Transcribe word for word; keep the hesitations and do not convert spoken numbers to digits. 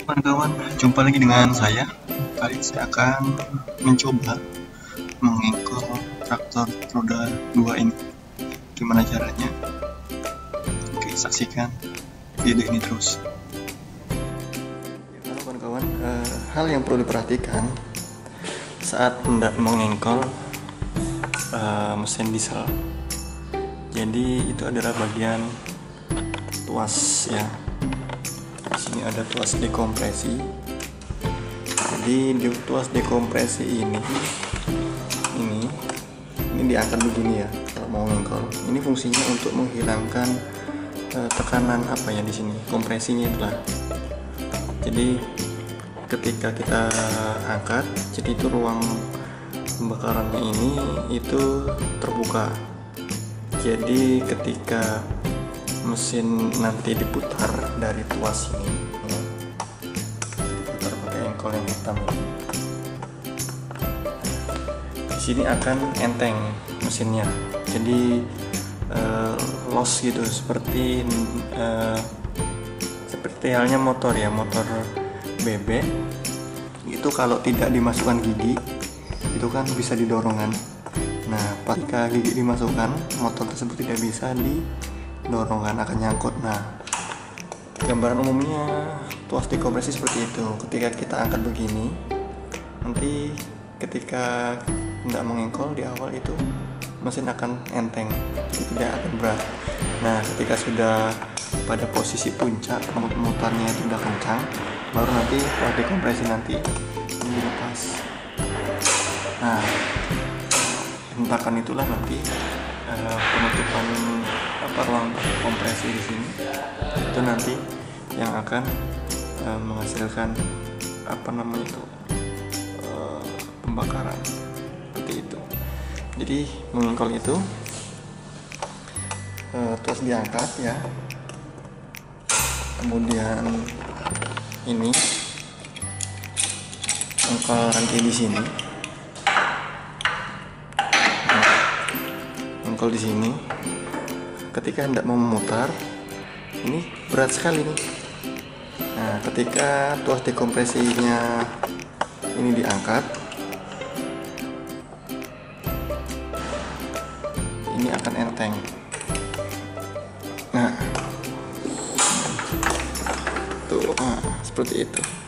kawan-kawan, jumpa lagi dengan saya. Kali ini saya akan mencoba mengengkol traktor roda dua ini. Gimana caranya? Oke, saksikan video ini terus. Ya, halo kawan-kawan, uh, hal yang perlu diperhatikan saat hendak mengengkol uh, mesin diesel. Jadi itu adalah bagian tuas ya. Di sini ada tuas dekompresi. Jadi di tuas dekompresi ini, ini, ini diangkat begini ya. Kalau mau ngengkol, ini fungsinya untuk menghilangkan eh, tekanan apa ya di sini, kompresinya itulah. Jadi ketika kita angkat, jadi itu ruang pembakarannya ini itu terbuka. Jadi ketika mesin nanti diputar dari tuas ini ya, diputar pakai engkol yang hitam, di sini akan enteng mesinnya, jadi uh, loss gitu, seperti uh, seperti halnya motor ya, motor bebek itu kalau tidak dimasukkan gigi itu kan bisa didorongkan. Nah, ketika gigi dimasukkan, motor tersebut tidak bisa didorongkan, akan nyangkut. Nah, gambaran umumnya tuas dekompresi seperti itu. Ketika kita angkat begini, nanti ketika tidak mengengkol di awal itu mesin akan enteng, tidak akan berat. Nah, ketika sudah pada posisi puncak, mutarnya itu sudah kencang, baru nanti tuas dekompresi nanti ini dilepas. Nah, hentakan itulah nanti uh, penutupan apa ruang kompresi di sini itu nanti yang akan uh, menghasilkan apa namanya itu uh, pembakaran seperti itu. Jadi mengengkol itu uh, terus diangkat ya, kemudian ini engkol nanti di sini. Engkol di sini, ketika hendak mau memutar, ini berat sekali nih. Nah, ketika tuas dekompresinya ini diangkat, ini akan enteng. Nah, tuh, nah, seperti itu.